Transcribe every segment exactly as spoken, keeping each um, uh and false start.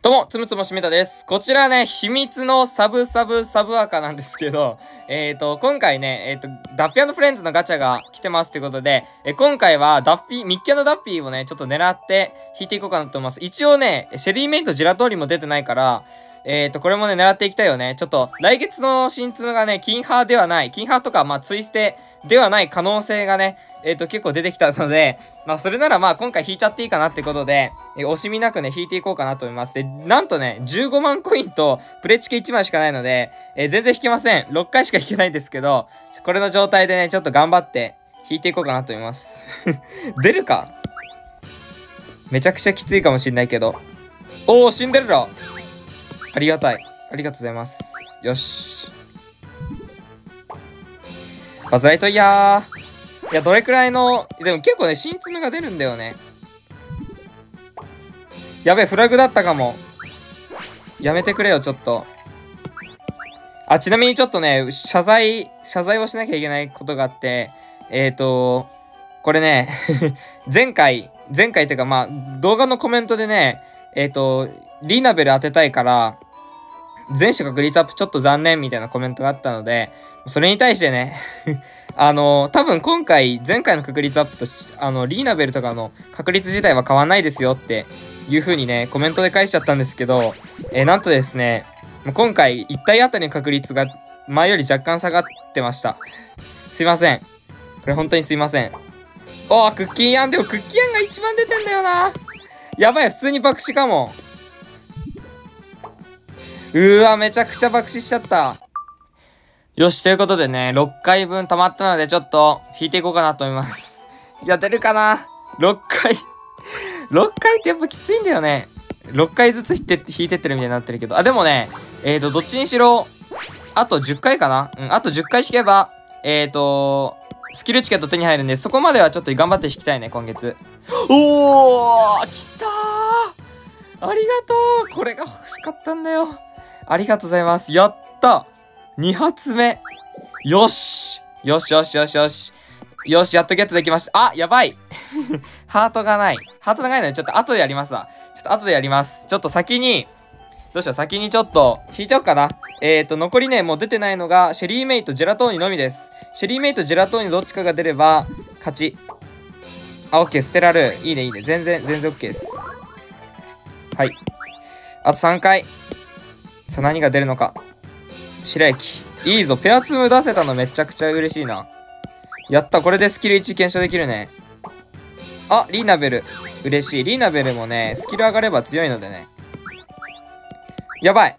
どうも、つむつむしめたです。こちらね、秘密のサブサブサブアカなんですけど、えーと、今回ね、えーと、ダッフィー&フレンズのガチャが来てますってことで、え今回はダッフィー、ミッキー&ダッフィーをね、ちょっと狙って引いていこうかなと思います。一応ね、シェリーメイとジェラトーリも出てないから、えーと、これもね、狙っていきたいよね。ちょっと、来月の新ツムがね、金ハーではない、金ハーとか、まあ、ツイステではない可能性がね、えっと、結構出てきたので、まあ、それならまあ、今回引いちゃっていいかなってことで、え惜しみなくね、引いていこうかなと思います。で、なんとね、じゅうごまんコインと、プレチケいちまいしかないので、えー、全然引けません。ろっかいしか引けないんですけど、これの状態でね、ちょっと頑張って、引いていこうかなと思います。出るか？めちゃくちゃきついかもしんないけど。おー、シンデレラ！ありがたい。ありがとうございます。よし。バズライトイヤー。いや、どれくらいの、でも結構ね、新ツメが出るんだよね。やべえ、フラグだったかも。やめてくれよ、ちょっと。あ、ちなみにちょっとね、謝罪、謝罪をしなきゃいけないことがあって、えーと、これね、前回、前回っていうかまあ、動画のコメントでね、えーと、リーナベル当てたいから、全種確率アップちょっと残念みたいなコメントがあったので、それに対してね、あの、多分今回、前回の確率アップと、あの、リーナベルとかの確率自体は変わんないですよっていう風にね、コメントで返しちゃったんですけど、えー、なんとですね、今回、いち体あたりの確率が前より若干下がってました。すいません。これ本当にすいません。おー、クッキーアン、でもクッキーアンが一番出てんだよな。やばい、普通に爆死かも。うーわ、めちゃくちゃ爆死しちゃった。よし、ということでね、ろっかいぶん溜まったので、ちょっと、引いていこうかなと思います。いや、出るかな ?ろっ 回。ろっかいってやっぱきついんだよね。ろっかいずつ引いて、引いてってるみたいになってるけど。あ、でもね、えーと、どっちにしろ、あとじゅっかいかなうん、あとじゅっかい引けば、えーと、スキルチケット手に入るんで、そこまではちょっと頑張って引きたいね、今月。おー、来たー、ありがとう、これが欲しかったんだよ。ありがとうございます。やったに発目。よしよしよしよしよし。よし、やっとゲットできました。あ、やばい。ハートがない。ハート長いので、ちょっと後でやりますわ。ちょっと後でやります。ちょっと先に、どうしよう、先にちょっと、引いちゃおうかな。えーと、残りね、もう出てないのが、シェリーメイとジェラトーニのみです。シェリーメイとジェラトーニどっちかが出れば、勝ち。あ、オッケー、捨てられる。いいね、いいね。全然、全然オッケーです。はい。あとさんかい。さあ、何が出るのか。白雪。いいぞ。ペアツム出せたのめちゃくちゃ嬉しいな。やった。これでスキルいち検証できるね。あ、リーナベル。嬉しい。リーナベルもね、スキル上がれば強いのでね。やばい。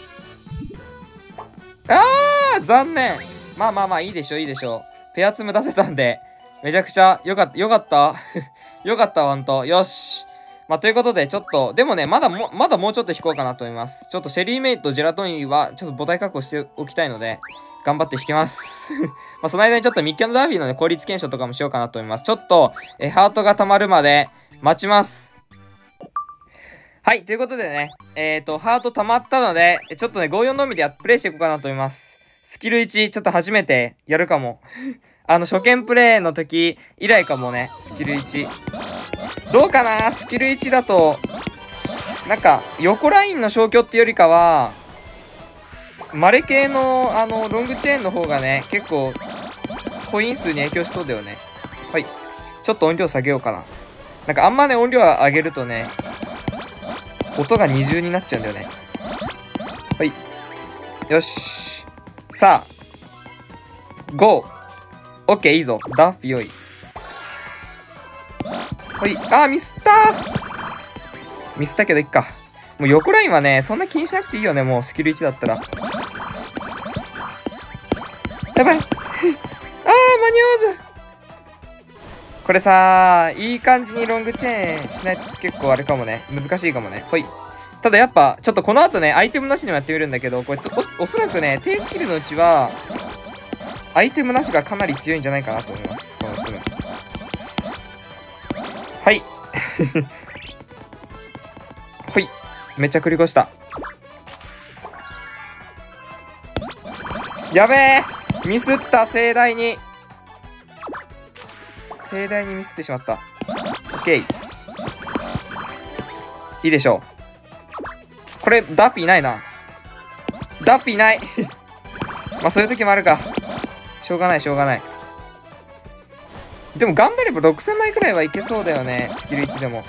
あー、残念。まあまあまあ、いいでしょ、いいでしょ。ペアツム出せたんで、めちゃくちゃよかった、よかった。よかった、ほんと。よし。まあ、ということで、ちょっと、でもね、まだも、まだもうちょっと引こうかなと思います。ちょっとシェリーメイとジェラトーニは、ちょっと母体確保しておきたいので、頑張って引けます。まあ、その間にちょっとミッキー&ダーフィーのね、効率検証とかもしようかなと思います。ちょっと、え、ハートが溜まるまで、待ちます。はい、ということでね、えっと、ハート溜まったので、ちょっとね、ごじゅうよんのみでやプレイしていこうかなと思います。スキルいち、ちょっと初めてやるかも。あの、初見プレイの時以来かもね、スキルいち。どうかな、スキルいちだと、なんか、横ラインの消去っていうよりかは、マレ系の、あの、ロングチェーンの方がね、結構、コイン数に影響しそうだよね。はい。ちょっと音量下げようかな。なんか、あんまね、音量上げるとね、音が二重になっちゃうんだよね。はい。よし。さあ、ゴー。オッケー、いいぞ。ダッフィよい。はい。あー、ミスったー。ミスったけどいっか。もう横ラインはね、そんな気にしなくていいよね、もうスキルいちだったら。やばい。あー、間に合わず。これさー、いい感じにロングチェーンしないと結構あれかもね。難しいかもね。ほい。ただやっぱ、ちょっとこの後ね、アイテムなしにもやってみるんだけど、これお、おそらくね、低スキルのうちは、アイテムなしがかなり強いんじゃないかなと思います。このツム。はい。ほい。めっちゃ繰り越した。やべえ、ミスった、盛大に。盛大にミスってしまった。オッケー。いいでしょこれ、ダッフィーいないな。ダッフィーいない。まあ、そういう時もあるか。しょうがない、しょうがない。でも、頑張ればろくせんまいくらいはいけそうだよね。スキルいちでも。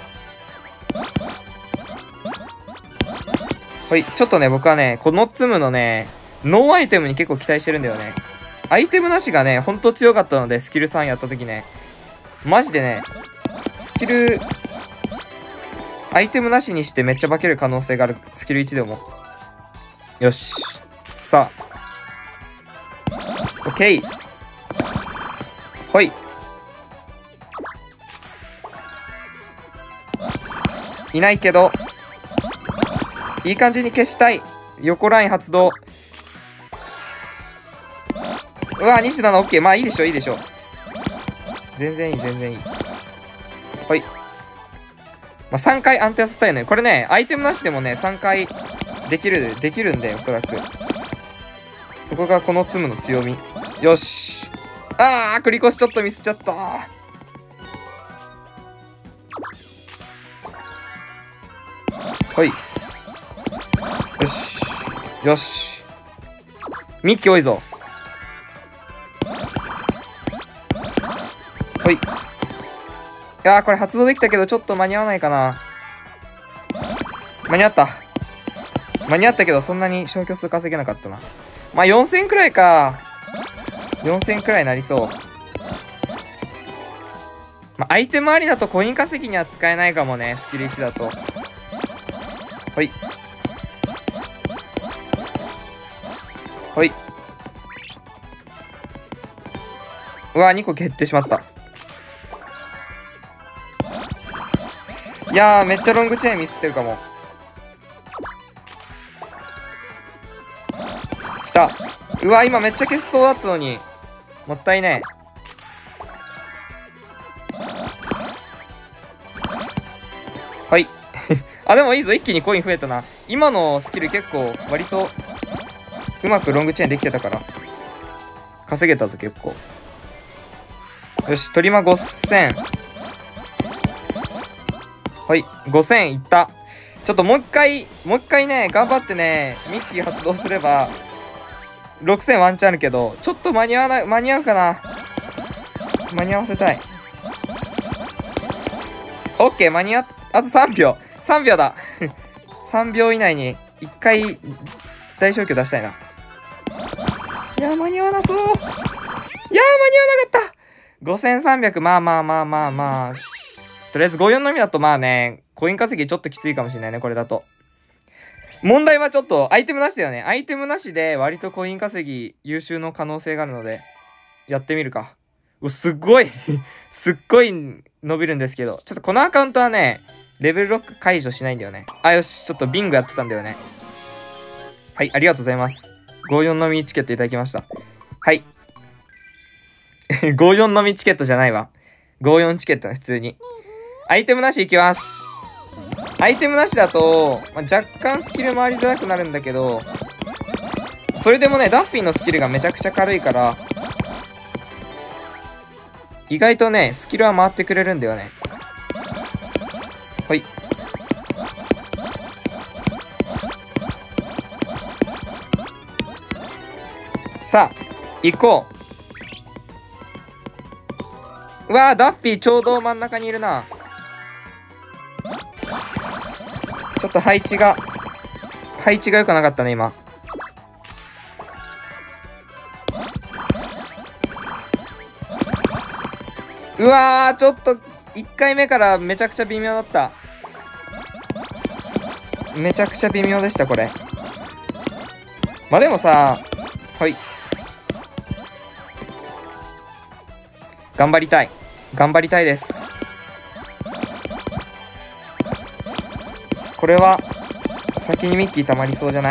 はい、ちょっとね、僕はね、このツムのね、ノーアイテムに結構期待してるんだよね。アイテムなしがね、ほんと強かったので、スキルさんやった時ね。マジでね、スキル、アイテムなしにしてめっちゃ化ける可能性がある。スキルいちでも。よし。さあ。オッケー。ほい。いないけど、いい感じに消したい。横ライン発動。うわ、西田の OK。まあいいでしょ、いいでしょ。全然いい、全然いい。ほい。まあ、さんかい安定させたいね。これね、アイテムなしでもね、さんかいできる、できるんで、おそらく。そこがこのツムの強み。よし。あー、繰り越しちょっとミスっちゃった。ほい。よし。よし。ミッキー多いぞ。ほい。いやー、これ発動できたけど、ちょっと間に合わないかな。間に合った。間に合ったけど、そんなに消去数稼げなかったな。まあ、よんせんくらいか。よんせんくらいなりそう。まあ、アイテムありだとコイン稼ぎには使えないかもね。スキルいちだと。ほい。ほい。うわ、にこ減ってしまった。いやー、めっちゃロングチェーンミスってるかも。きた。うわ、今めっちゃ消しそうだったのに。もったいねえ。はい。あ、でもいいぞ。一気にコイン増えたな。今のスキル結構割とうまくロングチェーンできてたから。稼げたぞ、結構。よし、トリマごせん。はい、ごせんいった。ちょっともう一回、もう一回ね、頑張ってね、ミッキー発動すれば、ろくせんワンチャンあるけど、ちょっと間に合わない、間に合うかな。間に合わせたい。オッケー、間に合っ、あとさんびょう。さんびょうだ。さんびょう以内にいっかい大消去出したいな。いやー、間に合わなそう。いやー、間に合わなかった。ごせんさんびゃく、まあまあまあまあまあ。とりあえずごじゅうよんのみだとまあね、コイン稼ぎちょっときついかもしれないね、これだと。問題はちょっとアイテムなしだよね。アイテムなしで割とコイン稼ぎ優秀の可能性があるので、やってみるか。うすっごいすっごい伸びるんですけど、ちょっとこのアカウントはね、レベルろく解除しないんだよね。あ、よし、ちょっとビンゴやってたんだよね。はい、ありがとうございます。ごじゅうよんのみチケットいただきました。はい。ごじゅうよんのみチケットじゃないわ。ごじゅうよんチケットの普通に。アイテムなしいきます。アイテムなしだと、まあ、若干スキル回りづらくなるんだけど、それでもね、ダッフィーのスキルがめちゃくちゃ軽いから、意外とね、スキルは回ってくれるんだよね。ほい。さあ、行こう。うわー、ダッフィーちょうど真ん中にいるな。ちょっと配置が、配置が良くなかったね、今。うわー、ちょっと、いっかいめからめちゃくちゃ微妙だった。めちゃくちゃ微妙でした、これ。まあでもさ、はい。頑張りたい。頑張りたいです。これは、先にミッキー溜まりそうじゃない？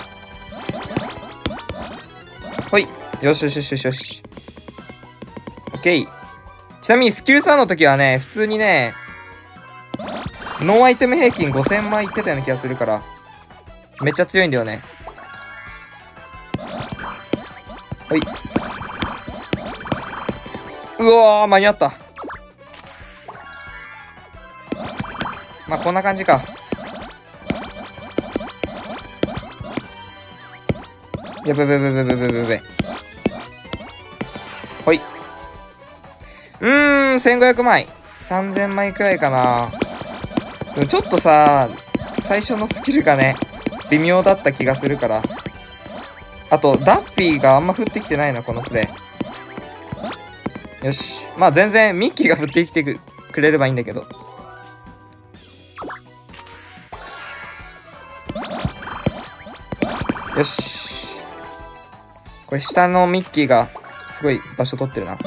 ほい。よしよしよしよしよし。オッケー。ちなみにスキルさんの時はね、普通にね、ノーアイテム平均ごせんまいいってたような気がするから、めっちゃ強いんだよね。ほい。うわー、間に合った。まあ、こんな感じか。 やべべべべべべべべ。ほい。うーん、せんごひゃくまい。さんぜんまいくらいかな。でもちょっとさ、最初のスキルがね、微妙だった気がするから。あと、ダッフィーがあんま降ってきてないな、このプレイ。よし。まあ全然、ミッキーが降ってきてくれればいいんだけど。よし。これ下のミッキーがすごい場所取ってるな。はい。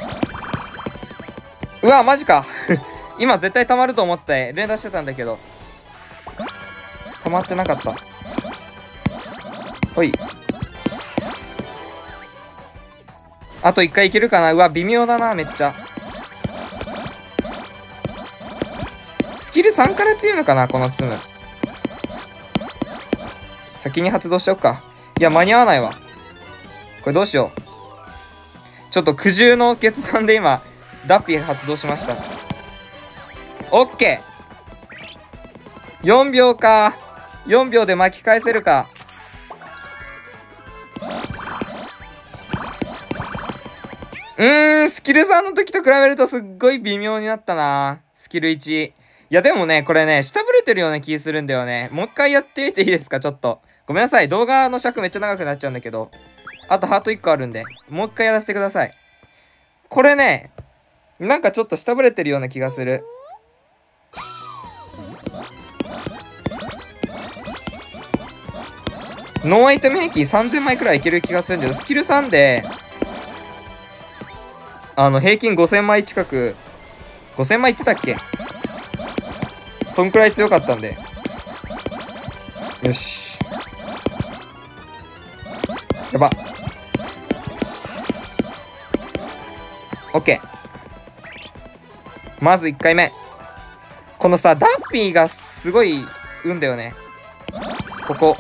うわ、マジか。今絶対溜まると思って連打してたんだけど。溜まってなかった。ほい。あといっかいいけるかな。うわ、微妙だな、めっちゃ。スキルさんから強いのかな、このツム。先に発動しちゃおうか。いや、間に合わないわ。これどうしよう。ちょっと苦渋の決断で今、ダッフィー発動しました。オッケー !よんびょうか。よんびょうで巻き返せるか。うーん、スキルさんの時と比べるとすっごい微妙になったな。スキルいち。いやでもね、これね、下振れてるような気するんだよね。もう一回やってみていいですか、ちょっと。ごめんなさい。動画の尺めっちゃ長くなっちゃうんだけど。あとハートいっこあるんで、もう一回やらせてください。これね、なんかちょっと下振れてるような気がする。ノーアイテム平均さんぜんまいくらいいける気がするんだけど、スキルさんで、あの、平均ごせんまい近く、ごせんまいいってたっけ？そんくらい強かったんで。よし。やば。オッケー。まずいっかいめ。このさ、ダッフィーがすごい運だよね。ここ。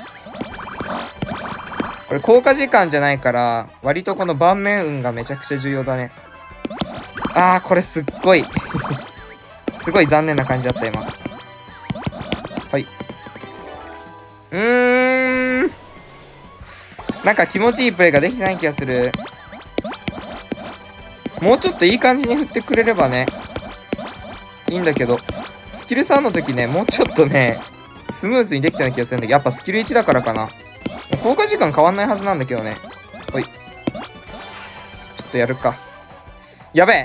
これ効果時間じゃないから、割とこの盤面運がめちゃくちゃ重要だね。あー、これすっごい。すごい残念な感じだった、今。はい。うーん。なんか気持ちいいプレイができてない気がする。もうちょっといい感じに振ってくれればね、いいんだけど、スキルさんの時ね、もうちょっとね、スムーズにできたような気がするんだけど、やっぱスキルいちだからかな。効果時間変わんないはずなんだけどね。ほい。ちょっとやるか。やべえ。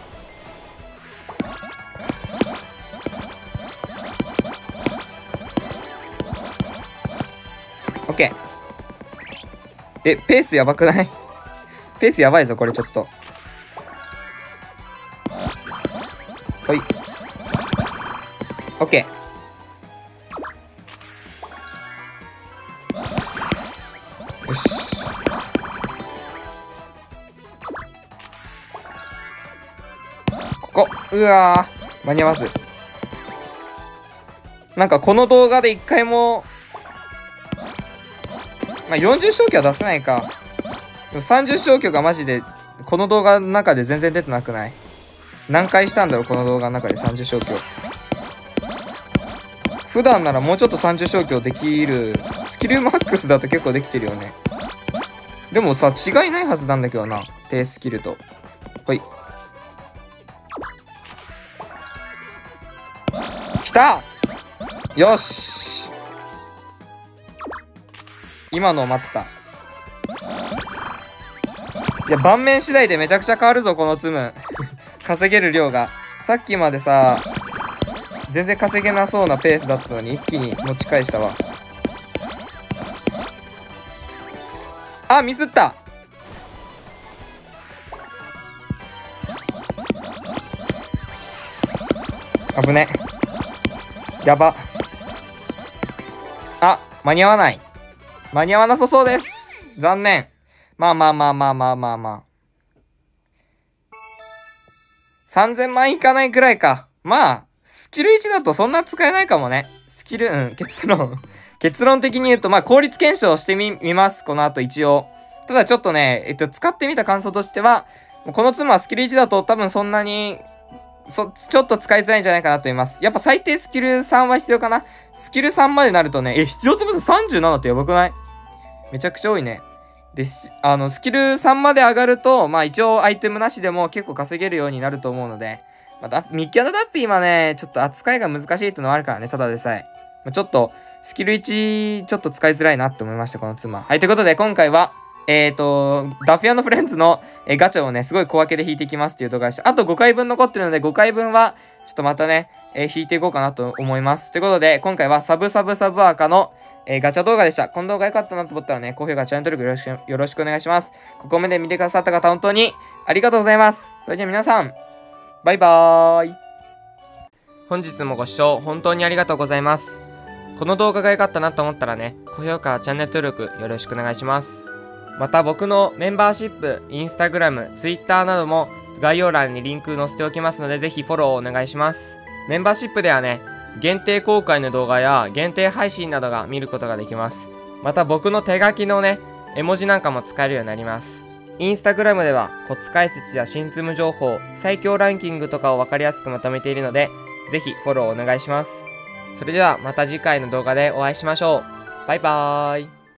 オッケー。え、ペースやばくない？ペースやばいぞ、これちょっと。ほい。オッケー。よし。ここ。うわー。間に合わず。なんかこの動画で一回も、まあ、よんじゅう消去は出せないか。でもさんじゅう消去がマジで、この動画の中で全然出てなくない？何回したんだろう、この動画の中でさんじゅう消去。普段ならもうちょっとさんじゅう消去できる。スキルマックスだと結構できてるよね。でもさ、違いないはずなんだけどな。低スキルと。ほい。きた！よし！今のを待ってた。いや、盤面次第でめちゃくちゃ変わるぞ、このツム。稼げる量が。さっきまでさ、全然稼げなそうなペースだったのに一気に持ち返したわ。あ、ミスった。危ね。やば。あ、間に合わない。間に合わなさそうです。残念。まあまあまあまあまあまあまあ。さんぜんまんいかないくらいか。まあ、スキルいちだとそんな使えないかもね。スキル、うん、結論。結論的に言うと、まあ、効率検証してみ、みます。この後一応。ただちょっとね、えっと、使ってみた感想としては、このツムはスキルいちだと多分そんなにそ、ちょっと使いづらいんじゃないかなと思います。やっぱ最低スキルさんは必要かな。スキルさんまでなるとね、え、必要粒数さんじゅうななってやばくない？めちゃくちゃ多いね。で、あの、スキルさんまで上がると、まあ一応アイテムなしでも結構稼げるようになると思うので、まあ、ミッキー&ダッピーはね、ちょっと扱いが難しいっていうのはあるからね、ただでさえ。まあ、ちょっと、スキルいち、ちょっと使いづらいなって思いました、この妻。はい、ということで今回は、えっと、ダッフィー&フレンズの、えガチャをね、すごい小分けで引いていきますっていう動画でした。あとごかいぶん残ってるので、ごかいぶんは、ちょっとまたね、えー、引いていこうかなと思います。ということで、今回はサブサブサブアーカの、えー、ガチャ動画でした。この動画良かったなと思ったらね、高評価、チャンネル登録よろしく、よろしくお願いします。ここまで見てくださった方、本当にありがとうございます。それでは皆さん、バイバーイ。本日もご視聴本当にありがとうございます。この動画が良かったなと思ったらね、高評価、チャンネル登録よろしくお願いします。また僕のメンバーシップ、インスタグラム、ツイッターなども概要欄にリンク載せておきますので、ぜひフォローお願いします。メンバーシップではね、限定公開の動画や限定配信などが見ることができます。また僕の手書きのね、絵文字なんかも使えるようになります。インスタグラムではコツ解説や新ツム情報、最強ランキングとかを分かりやすくまとめているので、ぜひフォローお願いします。それではまた次回の動画でお会いしましょう。バイバーイ。